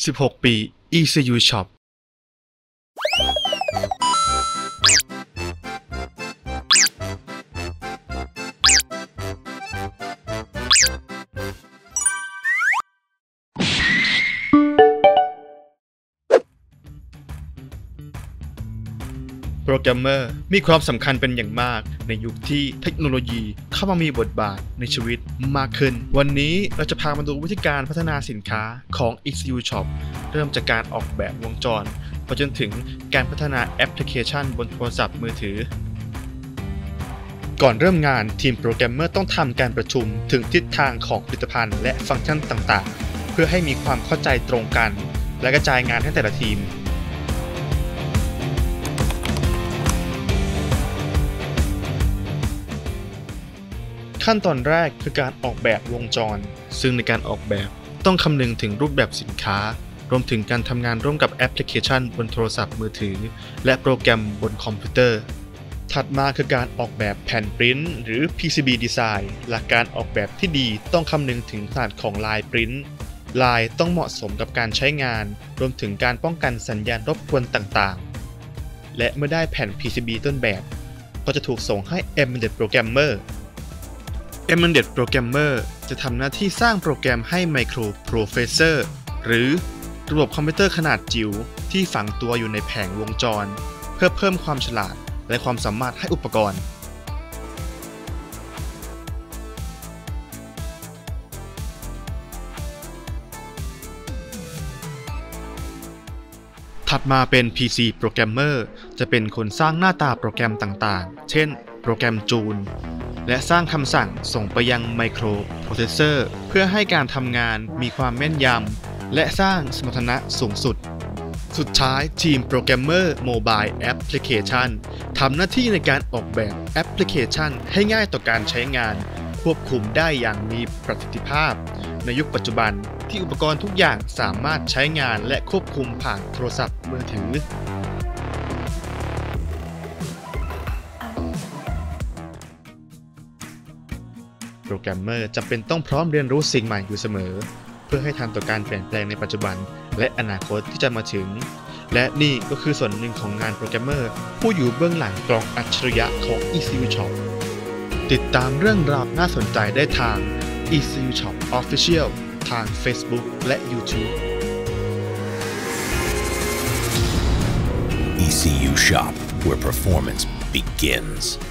16 ปี ECU Shopโปรแกรมเมอร์มีความสำคัญเป็นอย่างมากในยุคที่เทคโนโลยีเข้ามามีบทบาทในชีวิตมากขึ้นวันนี้เราจะพามาดูวิธีการพัฒนาสินค้าของ ECU Shop เริ่มจากการออกแบบวงจรไปจนถึงการพัฒนาแอปพลิเคชันบนโทรศัพท์มือถือก่อนเริ่มงานทีมโปรแกรมเมอร์ต้องทำการประชุมถึงทิศทางของผลิตภัณฑ์และฟังก์ชันต่างๆเพื่อให้มีความเข้าใจตรงกันและกระจายงานให้แต่ละทีมขั้นตอนแรกคือการออกแบบวงจรซึ่งในการออกแบบต้องคำนึงถึงรูปแบบสินค้ารวมถึงการทำงานร่วมกับแอปพลิเคชันบนโทรศัพท์มือถือและโปรแกรมบนคอมพิวเตอร์ถัดมาคือการออกแบบแผ่นปริ้นหรือ PCB Design หลักการออกแบบที่ดีต้องคำนึงถึงขนาดของลายปริ้นลายต้องเหมาะสมกับการใช้งานรวมถึงการป้องกันสัญญาณรบกวนต่างๆและเมื่อได้แผ่น PCB ต้นแบบก็จะถูกส่งให้ Embedded Programmer Embedded Programmer จะทำหน้าที่สร้างโปรแกรมให้ Microprocessor หรือระบบคอมพิวเตอร์ขนาดจิ๋วที่ฝังตัวอยู่ในแผงวงจรเพื่อเพิ่มความฉลาดและความสามารถให้อุปกรณ์ถัดมาเป็น PC Programmer จะเป็นคนสร้างหน้าตาโปรแกรมต่างๆเช่นโปรแกรมจูนและสร้างคำสั่งส่งไปยัง Microprocessor เพื่อให้การทำงานมีความแม่นยำและสร้างสมรรถนะสูงสุดสุดท้ายทีมโปรแกรมเมอร์ Mobile Application ทำหน้าที่ในการออกแบบแอปพลิเคชันให้ง่ายต่อการใช้งานควบคุมได้อย่างมีประสิทธิภาพในยุคปัจจุบันที่อุปกรณ์ทุกอย่างสามารถใช้งานและควบคุมผ่านโทรศัพท์มือถือโปรแกรมเมอร์จำเป็นต้องพร้อมเรียนรู้สิ่งใหม่อยู่เสมอเพื่อให้ทันต่อการเปลี่ยนแปลงในปัจจุบันและอนาคตที่จะมาถึงและนี่ก็คือส่วนหนึ่งของงานโปรแกรมเมอร์ผู้อยู่เบื้องหลังกล่องอัจฉริยะของ ECU Shop ติดตามเรื่องราวน่าสนใจได้ทาง ECU Shop Official ทาง Facebook และ YouTube ECU Shop, where performance begins.